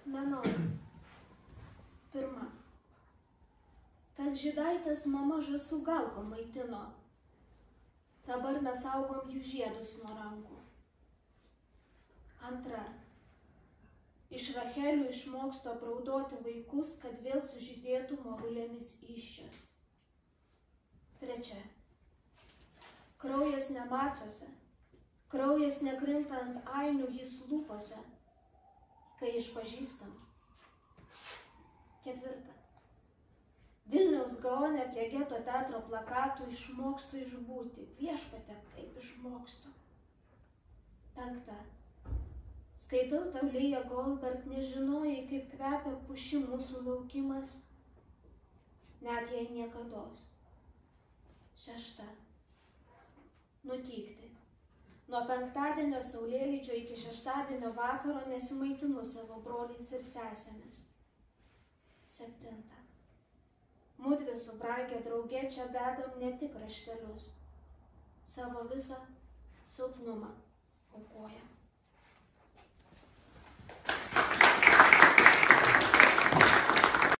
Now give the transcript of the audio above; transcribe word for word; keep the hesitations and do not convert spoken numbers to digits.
Menora. Pirma. Tas žydaitas mama žąsų galko maitino. Dabar mes augom jų žiedus nuo rankų. Antra. Iš Rachelių išmoksto apraudoti vaikus, kad vėl sužydėtų morulėmis įsčios. Trečia. Kraujas nemačiuose, kraujas nekrinta ant ainių jis lūpose, kai išpažįstam. Ketvirta. Vilniaus gaone prie geto teatro plakatų išmokstu išbūti, viešpate, kaip išmokstu. Penkta. Skaitau tau Leja Goldberg, nežinojai, kaip kvepia puši mūsų laukimas, net jei niekados. Šešta. Nutykti. Nuo penktadienio saulėlydžio iki šeštadienio vakaro nesimaitinu savo broliais ir sesėmis. Septinta. Mudvi su brangė drauge čia dedam ne tik raštelius, savo visą silpnumą aukojam.